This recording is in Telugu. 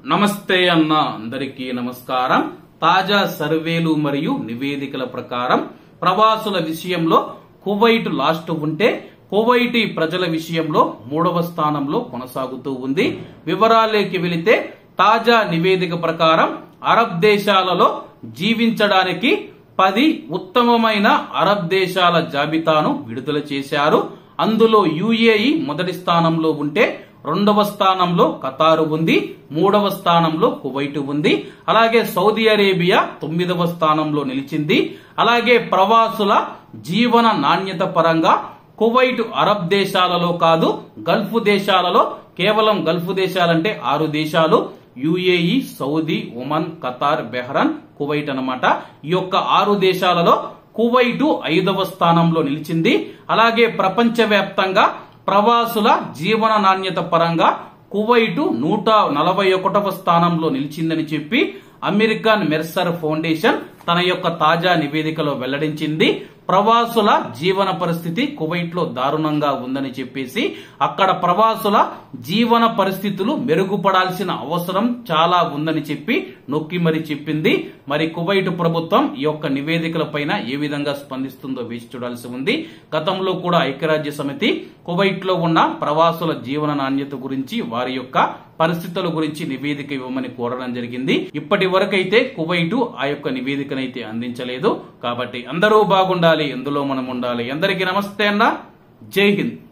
నమస్తే అన్న అందరికీ నమస్కారం. తాజా సర్వేలు మరియు నివేదికల ప్రకారం ప్రవాసుల విషయంలో కువైట్ లాస్ట్ ఉంటే కువైటీ ప్రజల విషయంలో 3వ స్థానంలో కొనసాగుతూ ఉంది. వివరాల్లోకి వెళితే తాజా నివేదిక ప్రకారం అరబ్ దేశాలలో జీవించడానికి 10 ఉత్తమమైన అరబ్ దేశాల జాబితాను విడుదల చేశారు. అందులో యుఏఈ మొదటి స్థానంలో ఉంటే 2వ స్థానంలో ఖతారు ఉంది, 3వ స్థానంలో కువైట్ ఉంది. అలాగే సౌదీ అరేబియా 9వ స్థానంలో నిలిచింది. అలాగే ప్రవాసుల జీవన నాణ్యత పరంగా కువైట్ అరబ్ దేశాలలో కాదు, గల్ఫ్ దేశాలలో, కేవలం గల్ఫ్ దేశాలంటే 6 దేశాలు, UAE, Saudi, Oman, Qatar, Bahrain, Kuwait అన్నమాట. ఈ యొక్క 6 దేశాలలో కువైట్ 5వ స్థానంలో నిలిచింది. అలాగే ప్రపంచవ్యాప్తంగా ప్రవాసుల జీవన నాణ్యత పరంగా కువైట్ 141వ స్థానంలో నిలిచిందని చెప్పి అమెరికన్ మెర్సర్ ఫౌండేషన్ తన యొక్క తాజా నివేదికలో వెల్లడించింది. ప్రవాసుల జీవన పరిస్థితి కువైట్ లో దారుణంగా ఉందని చెప్పేసి అక్కడ ప్రవాసుల జీవన పరిస్థితులు మెరుగుపడాల్సిన అవసరం చాలా ఉందని చెప్పి నొక్కి మరి చెప్పింది. మరి కువైట్ ప్రభుత్వం ఈ యొక్క నివేదికల పైన ఏ విధంగా స్పందిస్తుందో వేచి చూడాల్సి ఉంది. గతంలో కూడా ఐక్యరాజ్య సమితి కువైట్ లో ఉన్న ప్రవాసుల జీవన నాణ్యత గురించి, వారి యొక్క పరిస్థితుల గురించి నివేదిక ఇవ్వమని కోరడం జరిగింది. ఇప్పటి వరకైతే కువైట్ ఆ యొక్క నివేదికనైతే అందించలేదు. కాబట్టి అందరూ బాగుండాలి, ఎందులో మనం ఉండాలి. అందరికీ నమస్తే అన్న, జై హింద్.